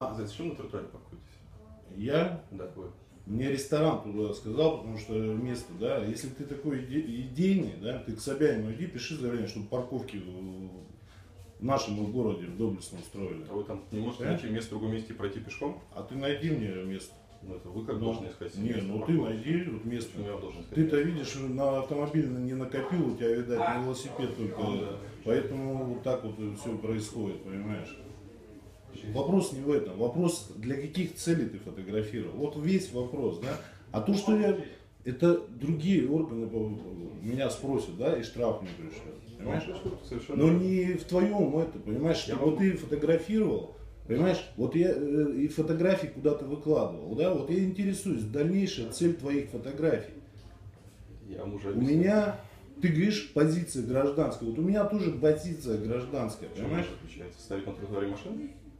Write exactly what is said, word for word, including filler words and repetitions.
А, зачем на тротуаре паркуетесь? Я? Да, вы. Мне ресторан туда сказал, потому что место, да, если ты такой иде- идейный, да, ты к Собянину иди, пиши заявление, чтобы парковки в нашем городе, в Доблестном, устроили. А вы там не можете Да? найти место в другом месте и пройти пешком? А ты найди мне место. Ну это вы как Ну, должны искать себе Не, место ну ты парковки? найди вот место. Почему я должен искать Ты-то место? видишь, на автомобиль не накопил, у тебя, видать, на велосипед только. Ну, да. Поэтому вот так вот все происходит, понимаешь? Вопрос не в этом. Вопрос, для каких целей ты фотографировал. Вот весь вопрос, да. А то, что я, это другие органы меня спросят, да, и штраф мне пришлют. Понимаешь? Совершенно. Но не в твоем это, понимаешь, что вот ты фотографировал, понимаешь, вот я э, и фотографии куда-то выкладывал, да, вот я интересуюсь, дальнейшая цель твоих фотографий. Я вам уже У объяснил. меня, ты говоришь, позиция гражданская, вот у меня тоже позиция гражданская, Чем понимаешь? она отличается? Ставить на тротуаре машины?